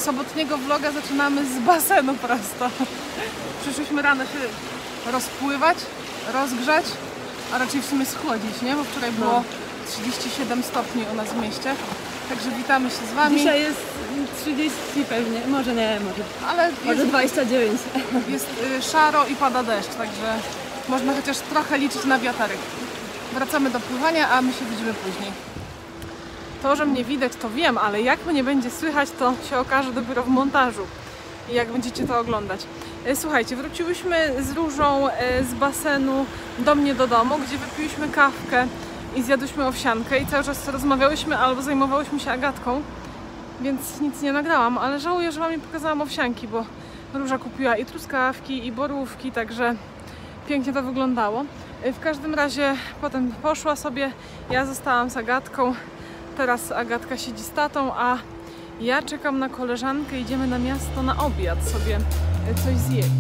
sobotniego vloga zaczynamy z basenu prosto. Przyszliśmy rano się rozpływać, rozgrzać, a raczej w sumie schłodzić, nie? Bo wczoraj było 37 stopni u nas w mieście. Także witamy się z Wami. Dzisiaj jest 30 pewnie, może nie, ale może 29. Jest szaro i pada deszcz, także można chociaż trochę liczyć na wiaterek. Wracamy do pływania, a my się widzimy później. To, że mnie widać, to wiem, ale jak mnie będzie słychać, to się okaże dopiero w montażu i jak będziecie to oglądać. Słuchajcie, wróciłyśmy z Różą z basenu do mnie do domu, gdzie wypiłyśmy kawkę i zjadłyśmy owsiankę i cały czas rozmawiałyśmy albo zajmowałyśmy się Agatką, więc nic nie nagrałam, ale żałuję, że Wam nie pokazałam owsianki, bo Róża kupiła i truskawki, i borówki, także pięknie to wyglądało. W każdym razie potem poszła sobie, ja zostałam z Agatką, teraz Agatka siedzi z tatą, a ja czekam na koleżankę, idziemy na miasto na obiad sobie coś zjeść.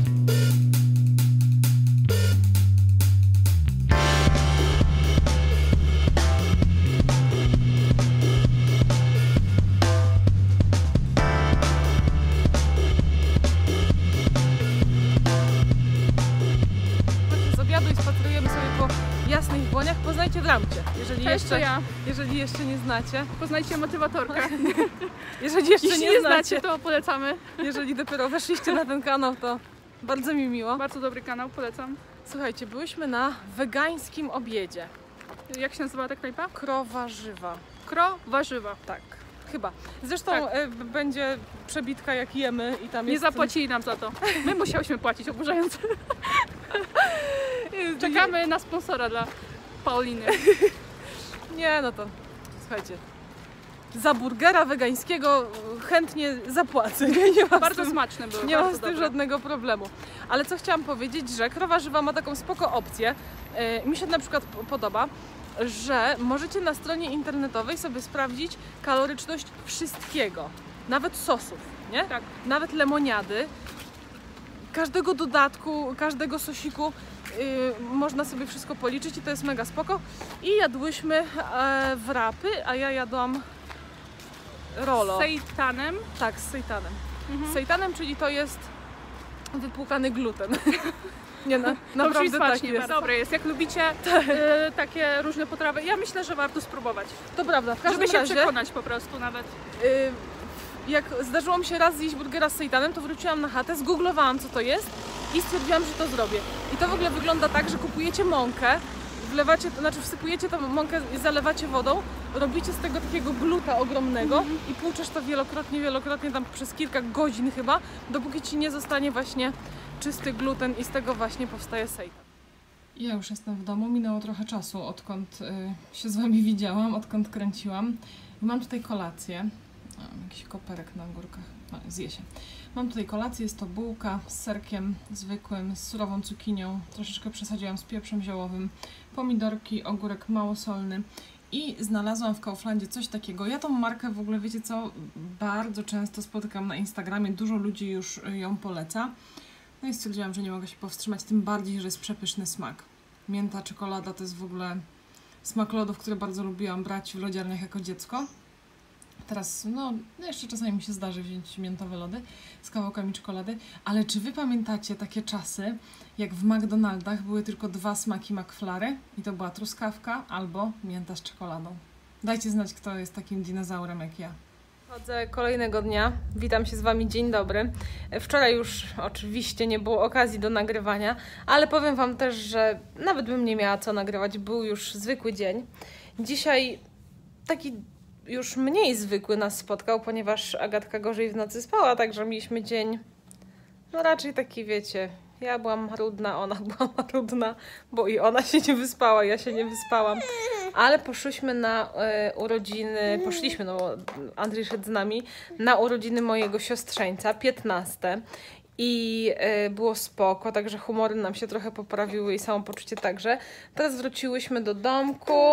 Z obiadu i spacerujemy sobie po jasnych błoniach. Poznajcie Dramcie, jeżeli jeszcze nie znacie. Poznajcie motywatorkę. Jeżeli jeszcze Jeśli nie znacie, to polecamy. Jeżeli dopiero weszliście na ten kanał, to bardzo mi miło. Bardzo dobry kanał, polecam. Słuchajcie, byłyśmy na wegańskim obiedzie. Jak się nazywa ta knajpa? Krowa Żywa. Warzywa. Tak, chyba. Zresztą Tak. będzie przebitka jak jemy i tam Nie jest... zapłacili nam za to. My musiałyśmy płacić, oburzając. Czekamy na sponsora dla Pauliny. Nie, no to słuchajcie. Za burgera wegańskiego chętnie zapłacę. Nie ma Bardzo z tym, smaczne były. nie ma bardzo z tym dobre. żadnego problemu. Ale co chciałam powiedzieć, że Krowa Żywa ma taką spoko opcję. Mi się na przykład podoba, że możecie na stronie internetowej sobie sprawdzić kaloryczność wszystkiego. Nawet sosów, nie? Tak. Nawet lemoniady. Każdego dodatku, każdego sosiku można sobie wszystko policzyć i to jest mega spoko. I jadłyśmy wrapy, a ja jadłam rolo. Z sejtanem. Tak, z sejtanem. Z sejtanem, czyli to jest wypłukany gluten. Nie, naprawdę tak jest. Dobre jest. Jak lubicie takie różne potrawy, ja myślę, że warto spróbować. To prawda, w każdym Żeby się razie, przekonać po prostu nawet. jak zdarzyło mi się raz zjeść burgera z sejtanem, to wróciłam na chatę, zgooglowałam co to jest i stwierdziłam, że to zrobię. I to w ogóle wygląda tak, że kupujecie mąkę, wlewacie, znaczy wsypujecie tą mąkę i zalewacie wodą, robicie z tego takiego gluta ogromnego i płuczesz to wielokrotnie, tam przez kilka godzin chyba, dopóki ci nie zostanie właśnie czysty gluten i z tego właśnie powstaje seitan. Ja już jestem w domu, minęło trochę czasu, odkąd się z Wami widziałam, odkąd kręciłam. I mam tutaj kolację. Jakiś koperek na górkach, zje się. Mam tutaj kolację, jest to bułka z serkiem zwykłym, z surową cukinią, troszeczkę przesadziłam z pieprzem ziołowym, pomidorki, ogórek małosolny i znalazłam w Kauflandzie coś takiego. Ja tą markę w ogóle, wiecie co, bardzo często spotykam na Instagramie, dużo ludzi już ją poleca. No i stwierdziłam, że nie mogę się powstrzymać, tym bardziej, że jest przepyszny smak. Mięta, czekolada to jest w ogóle smak lodów, który bardzo lubiłam brać w lodziarniach jako dziecko. Teraz, no, jeszcze czasami mi się zdarzy wziąć miętowe lody z kawałkami czekolady, ale czy Wy pamiętacie takie czasy, jak w McDonaldach były tylko dwa smaki McFlurry i to była truskawka albo mięta z czekoladą? Dajcie znać, kto jest takim dinozaurem jak ja. Chodzę kolejnego dnia, witam się z Wami, dzień dobry. Wczoraj już oczywiście nie było okazji do nagrywania, ale powiem Wam też, że nawet bym nie miała co nagrywać, był już zwykły dzień. Dzisiaj taki już mniej zwykły nas spotkał, ponieważ Agatka gorzej w nocy spała, także mieliśmy dzień, no raczej taki, wiecie, ja byłam marudna, ona była marudna, bo i ona się nie wyspała, ja się nie wyspałam, ale poszliśmy na poszliśmy, no Andrzej szedł z nami, na urodziny mojego siostrzeńca, 15. I było spoko, także humory nam się trochę poprawiły i samopoczucie także. Teraz wróciłyśmy do domku.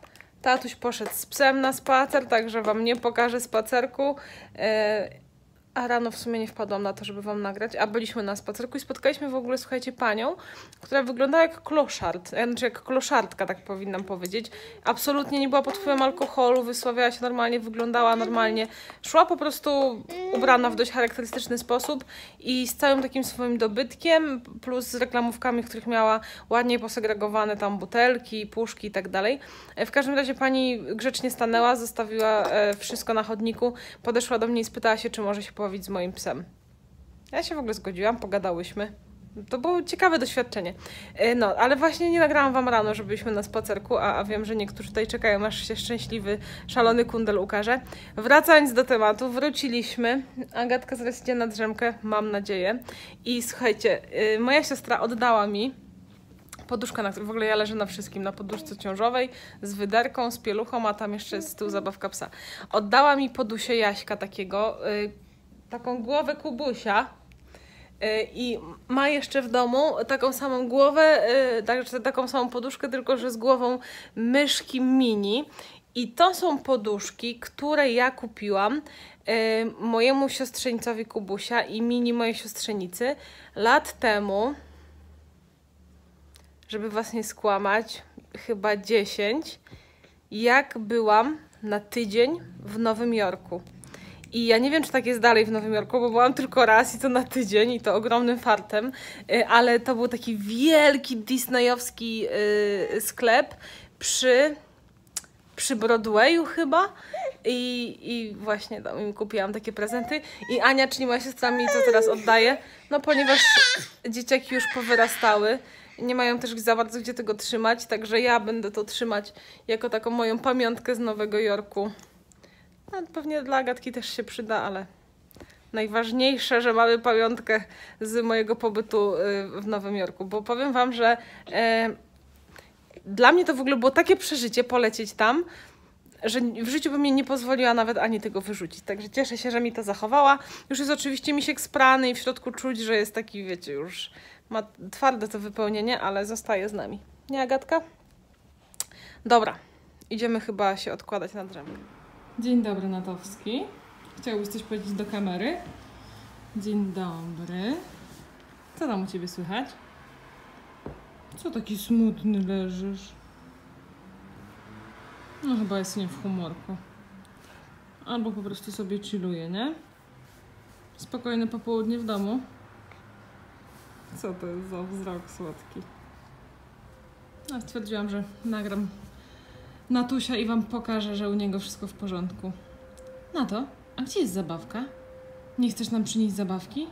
Tatuś poszedł z psem na spacer, także Wam nie pokażę spacerku. a rano w sumie nie wpadłam na to, żeby wam nagrać, a byliśmy na spacerku i spotkaliśmy w ogóle, słuchajcie, panią, która wyglądała jak kloszard, znaczy jak kloszardka, tak powinnam powiedzieć. Absolutnie nie była pod wpływem alkoholu, wysławiała się normalnie, wyglądała normalnie. Szła po prostu ubrana w dość charakterystyczny sposób i z całym takim swoim dobytkiem, plus z reklamówkami, w których miała ładnie posegregowane tam butelki, puszki i tak dalej. W każdym razie pani grzecznie stanęła, zostawiła wszystko na chodniku, podeszła do mnie i spytała się, czy może się pobawić z moim psem. Ja się w ogóle zgodziłam, pogadałyśmy. To było ciekawe doświadczenie. No, ale właśnie nie nagrałam wam rano, że byliśmy na spacerku, a wiem, że niektórzy tutaj czekają, aż się szczęśliwy, szalony kundel ukaże. Wracając do tematu, wróciliśmy. Agatka zaraz idzie na drzemkę, mam nadzieję. I słuchajcie, moja siostra oddała mi poduszkę, na której w ogóle ja leżę na wszystkim, na poduszce ciążowej, z wyderką, z pieluchą, a tam jeszcze z tyłu zabawka psa. Oddała mi podusie Jaśka takiego, taką głowę Kubusia i ma jeszcze w domu taką samą głowę, taką samą poduszkę, tylko że z głową myszki mini. I to są poduszki, które ja kupiłam mojemu siostrzeńcowi Kubusia i mini mojej siostrzenicy lat temu, żeby was nie skłamać, chyba 10, jak byłam na tydzień w Nowym Jorku. I ja nie wiem, czy tak jest dalej w Nowym Jorku, bo byłam tylko raz i to na tydzień i to ogromnym fartem, ale to był taki wielki disneyowski sklep przy Broadwayu chyba i właśnie tam im kupiłam takie prezenty i Ania, czyli moja siostra, mi to teraz oddaje, no ponieważ dzieciaki już powyrastały, nie mają też za bardzo gdzie tego trzymać, także ja będę to trzymać jako taką moją pamiątkę z Nowego Jorku. No, pewnie dla Agatki też się przyda, ale najważniejsze, że mamy pamiątkę z mojego pobytu w Nowym Jorku, bo powiem wam, że dla mnie to w ogóle było takie przeżycie polecieć tam, że w życiu bym mnie nie pozwoliła nawet ani tego wyrzucić. Także cieszę się, że mi to zachowała. Już jest oczywiście misiek sprany i w środku czuć, że jest taki, wiecie, już ma twarde to wypełnienie, ale zostaje z nami. Nie, Agatka? Dobra, idziemy chyba się odkładać na drzemkę. Dzień dobry, Natowski. Chciałbyś coś powiedzieć do kamery? Dzień dobry. Co tam u ciebie słychać? Co taki smutny leżysz? No chyba jest nie w humorku. Albo po prostu sobie chilluje, nie? Spokojne popołudnie w domu. Co to jest za wzrok słodki? No, stwierdziłam, że nagram Natusia i wam pokażę, że u niego wszystko w porządku. Nato, a gdzie jest zabawka? Nie chcesz nam przynieść zabawki?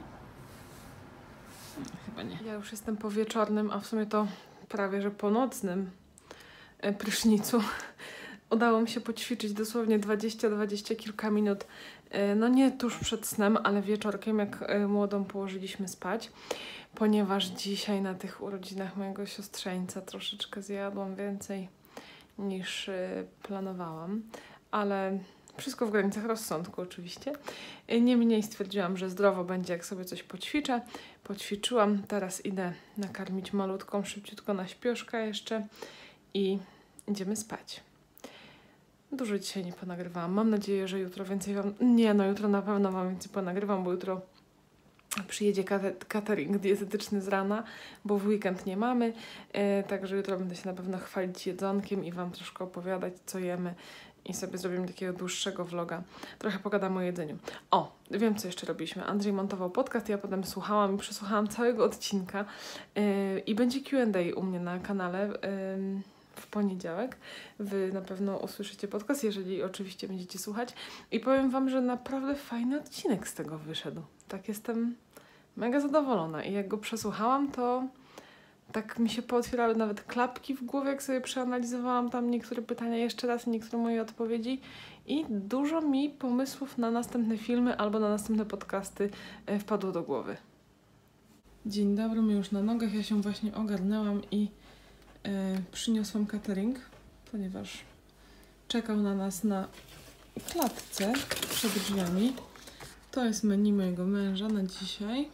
Chyba nie. Ja już jestem po wieczornym, a w sumie to prawie że po nocnym prysznicu. Udało mi się poćwiczyć dosłownie 20 kilka minut. No nie tuż przed snem, ale wieczorkiem, jak młodą położyliśmy spać. Ponieważ dzisiaj na tych urodzinach mojego siostrzeńca troszeczkę zjadłam więcej niż planowałam. Ale wszystko w granicach rozsądku oczywiście. Niemniej stwierdziłam, że zdrowo będzie, jak sobie coś poćwiczę. Poćwiczyłam. Teraz idę nakarmić malutką, szybciutko na śpioszka jeszcze i idziemy spać. Dużo dzisiaj nie ponagrywałam. Mam nadzieję, że jutro więcej wam... Nie, no jutro na pewno wam więcej ponagrywam, bo jutro przyjedzie catering dietetyczny z rana, bo w weekend nie mamy. Także jutro będę się na pewno chwalić jedzonkiem i wam troszkę opowiadać, co jemy. I sobie zrobimy takiego dłuższego vloga. Trochę pogadam o jedzeniu. O, wiem, co jeszcze robiliśmy. Andrzej montował podcast, ja potem słuchałam i przesłuchałam całego odcinka. I będzie Q&A u mnie na kanale w poniedziałek. Wy na pewno usłyszycie podcast, jeżeli oczywiście będziecie słuchać. I powiem wam, że naprawdę fajny odcinek z tego wyszedł. Tak jestem mega zadowolona. I jak go przesłuchałam, to tak mi się pootwierały nawet klapki w głowie, jak sobie przeanalizowałam tam niektóre pytania jeszcze raz i niektóre moje odpowiedzi. I dużo mi pomysłów na następne filmy albo na następne podcasty wpadło do głowy. Dzień dobry, my już na nogach. Ja się właśnie ogarnęłam i przyniosłam catering, ponieważ czekał na nas na klatce przed drzwiami. To jest menu mojego męża na dzisiaj.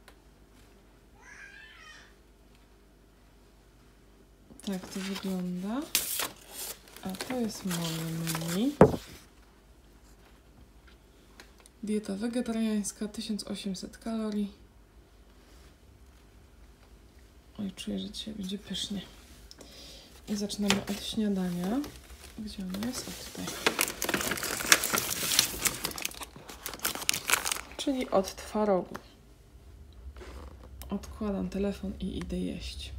Tak to wygląda. A to jest moje menu. Dieta wegetariańska, 1800 kalorii. Oj, czuję, że dzisiaj będzie pysznie. I zaczynamy od śniadania. Gdzie ono jest? O, tutaj. Czyli od twarogu. Odkładam telefon i idę jeść.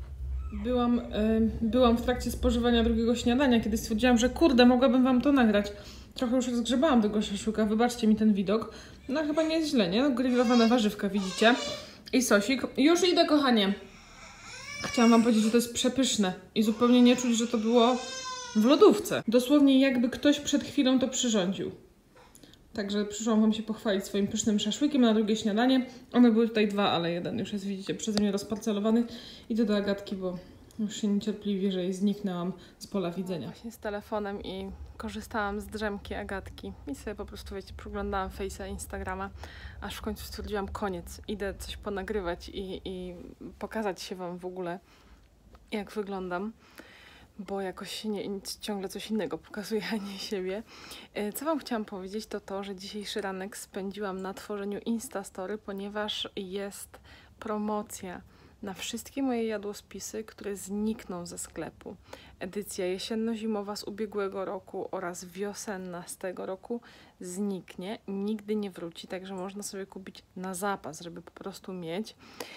Byłam w trakcie spożywania drugiego śniadania, kiedy stwierdziłam, że kurde, mogłabym wam to nagrać. Trochę już rozgrzebałam tego szaszłyka, wybaczcie mi ten widok. No chyba nie jest źle, nie? No, grillowane warzywka, widzicie? I sosik. Już idę, kochanie. Chciałam wam powiedzieć, że to jest przepyszne i zupełnie nie czuć, że to było w lodówce. Dosłownie jakby ktoś przed chwilą to przyrządził. Także przyszłam wam się pochwalić swoim pysznym szaszłykiem na drugie śniadanie. One były tutaj dwa, ale jeden już jest, widzicie, przeze mnie rozparcelowany. Idę do Agatki, bo już się niecierpliwie, że jej zniknęłam z pola widzenia. Właśnie z telefonem i korzystałam z drzemki Agatki i sobie po prostu, wiecie, przeglądałam Face'a, Instagrama, aż w końcu stwierdziłam koniec. Idę coś ponagrywać i pokazać się wam w ogóle, jak wyglądam. Bo jakoś ciągle coś innego pokazuje, a nie siebie. Co wam chciałam powiedzieć, to to, że dzisiejszy ranek spędziłam na tworzeniu Instastory, ponieważ jest promocja na wszystkie moje jadłospisy, które znikną ze sklepu. Edycja jesienno-zimowa z ubiegłego roku oraz wiosenna z tego roku zniknie, nigdy nie wróci, także można sobie kupić na zapas, żeby po prostu mieć.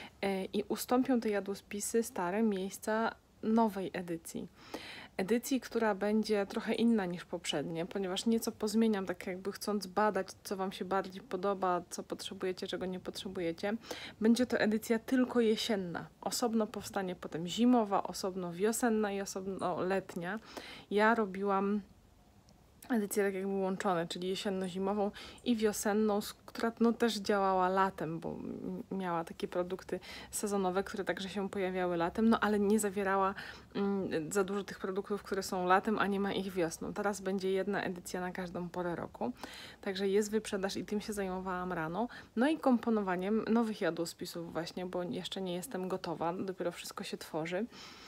I ustąpią te jadłospisy stare miejsca nowej edycji. Edycji, która będzie trochę inna niż poprzednie, ponieważ nieco pozmieniam, tak jakby chcąc badać, co wam się bardziej podoba, co potrzebujecie, czego nie potrzebujecie. Będzie to edycja tylko jesienna. Osobno powstanie potem zimowa, osobno wiosenna i osobno letnia. Ja robiłam edycje tak jakby łączone, czyli jesienno-zimową i wiosenną, która no też działała latem, bo miała takie produkty sezonowe, które także się pojawiały latem, no ale nie zawierała za dużo tych produktów, które są latem, a nie ma ich wiosną. Teraz będzie jedna edycja na każdą porę roku, także jest wyprzedaż i tym się zajmowałam rano. No i komponowaniem nowych jadłospisów właśnie, bo jeszcze nie jestem gotowa, dopiero wszystko się tworzy.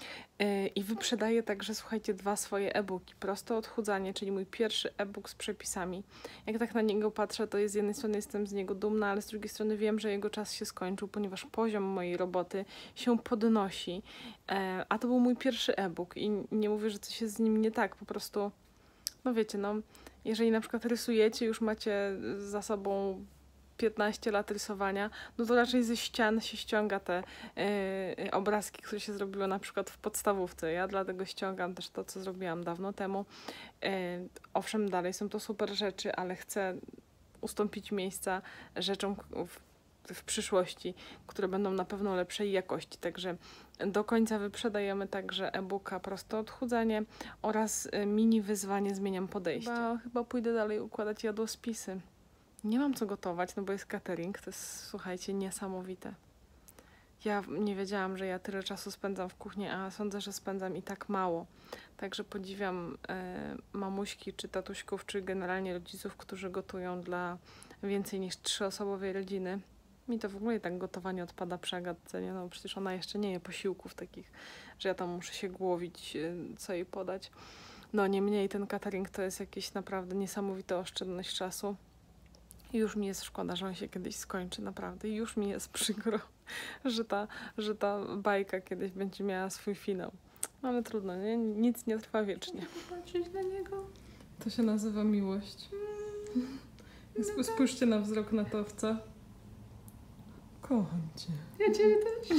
I wyprzedaję także, słuchajcie, dwa swoje e-booki. Proste odchudzanie, czyli mój pierwszy e-book z przepisami. Jak tak na niego patrzę, to z jednej strony jestem z niego dumna, ale z drugiej strony wiem, że jego czas się skończył, ponieważ poziom mojej roboty się podnosi. A to był mój pierwszy e-book i nie mówię, że coś jest z nim nie tak, po prostu, no wiecie, no, jeżeli na przykład rysujecie, już macie za sobą 15 lat rysowania, no to raczej ze ścian się ściąga te obrazki, które się zrobiło na przykład w podstawówce. Ja dlatego ściągam też to, co zrobiłam dawno temu. Owszem, dalej są to super rzeczy, ale chcę ustąpić miejsca rzeczom w przyszłości, które będą na pewno lepszej jakości. Także do końca wyprzedajemy także e-booka Proste odchudzanie oraz mini wyzwanie Zmieniam podejście. Chyba pójdę dalej układać jadłospisy. Nie mam co gotować, no bo jest catering, to jest, słuchajcie, niesamowite. Ja nie wiedziałam, że ja tyle czasu spędzam w kuchni, a sądzę, że spędzam i tak mało. Także podziwiam mamuśki, czy tatuśków, czy generalnie rodziców, którzy gotują dla więcej niż 3-osobowej rodziny. Mi to w ogóle tak gotowanie odpada przy Agatce, nie? No przecież ona jeszcze nie je posiłków takich, że ja tam muszę się głowić, co jej podać. No niemniej ten catering to jest jakieś naprawdę niesamowita oszczędność czasu. I już mi jest szkoda, że on się kiedyś skończy, naprawdę. I już mi jest przykro, że ta bajka kiedyś będzie miała swój finał. No ale trudno, nie? Nic nie trwa wiecznie. Patrzeć na niego. To się nazywa miłość. Spójrzcie na wzrok natowca. Kocham cię. Ja ciebie też.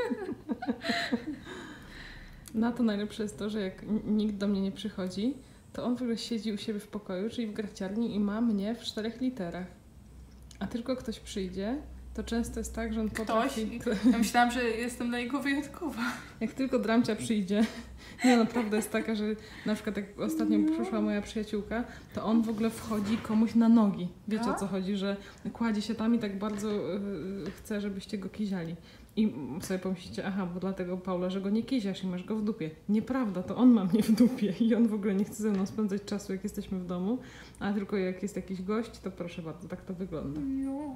Na to najlepsze jest to, że jak nikt do mnie nie przychodzi, to on w ogóle siedzi u siebie w pokoju, czyli w graciarni i ma mnie w 4 literach. A tylko ktoś przyjdzie, to często jest tak, że on potrafi... Ja myślałam, że jestem dla niego wyjątkowa. Jak tylko Dramcia przyjdzie, nie, naprawdę jest taka, że na przykład jak ostatnio przyszła moja przyjaciółka, to on w ogóle wchodzi komuś na nogi. Wiecie, o co chodzi, że kładzie się tam i tak bardzo chce, żebyście go kiziali. I sobie pomyślicie, aha, bo dlatego Paula, że go nie kiziasz i masz go w dupie. Nieprawda, to on ma mnie w dupie i on w ogóle nie chce ze mną spędzać czasu, jak jesteśmy w domu, a tylko jak jest jakiś gość, to proszę bardzo, tak to wygląda. No.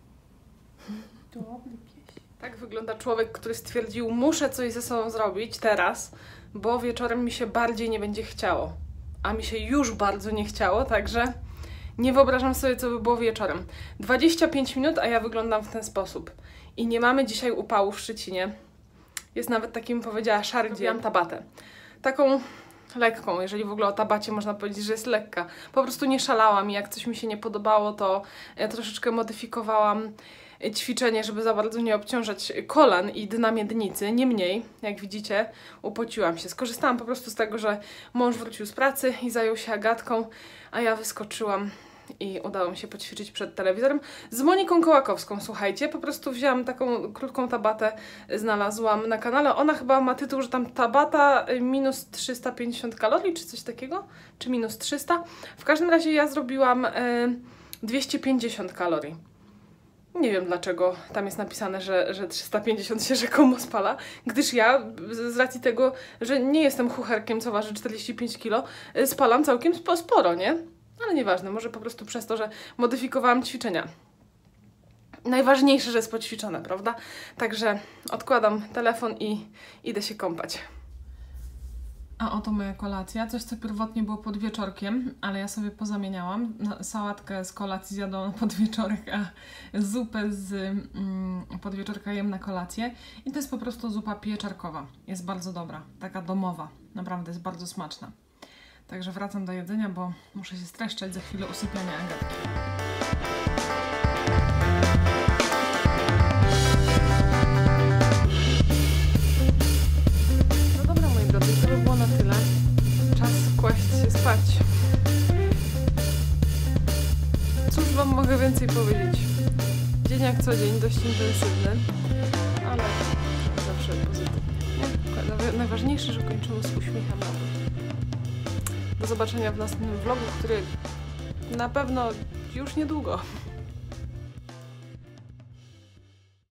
Dobry pies. Tak wygląda człowiek, który stwierdził, muszę coś ze sobą zrobić teraz, bo wieczorem mi się bardziej nie będzie chciało. A mi się już bardzo nie chciało, także Nie wyobrażam sobie, co by było wieczorem. 25 minut, a ja wyglądam w ten sposób. I nie mamy dzisiaj upału w Szczecinie. Jest nawet takim, powiedziała, szary dzień. Mam tabatę. Taką lekką, jeżeli w ogóle o tabacie można powiedzieć, że jest lekka. Po prostu nie szalałam i jak coś mi się nie podobało, to troszeczkę modyfikowałam ćwiczenie, żeby za bardzo nie obciążać kolan i dna miednicy. Niemniej, jak widzicie, upociłam się. Skorzystałam po prostu z tego, że mąż wrócił z pracy i zajął się Agatką, a ja wyskoczyłam i udało mi się poćwiczyć przed telewizorem z Moniką Kołakowską. Słuchajcie, po prostu wzięłam taką krótką tabatę, znalazłam na kanale. Ona chyba ma tytuł, że tam tabata minus 350 kalorii, czy coś takiego, czy minus 300. W każdym razie ja zrobiłam 250 kalorii. Nie wiem dlaczego tam jest napisane, że 350 się rzekomo spala, gdyż ja z racji tego, że nie jestem chucherkiem, co waży 45 kg, spalam całkiem sporo, nie? Ale nieważne, może po prostu przez to, że modyfikowałam ćwiczenia. Najważniejsze, że jest poćwiczone, prawda? Także odkładam telefon i idę się kąpać. A oto moja kolacja, coś co pierwotnie było podwieczorkiem, ale ja sobie pozamieniałam. Sałatkę z kolacji zjadłam na podwieczorek, a zupę z podwieczorka jem na kolację. I to jest po prostu zupa pieczarkowa. Jest bardzo dobra, taka domowa. Naprawdę jest bardzo smaczna. Także wracam do jedzenia, bo muszę się streszczać za chwilę usypiania Agatki. No dobra, moi drodzy, to by było na tyle. Czas kłaść się spać. Cóż wam mogę więcej powiedzieć? Dzień jak co dzień, dość intensywny, ale zawsze pozytywnie. Najważniejsze, że kończymy z uśmiechem. Do zobaczenia w następnym vlogu, który na pewno już niedługo.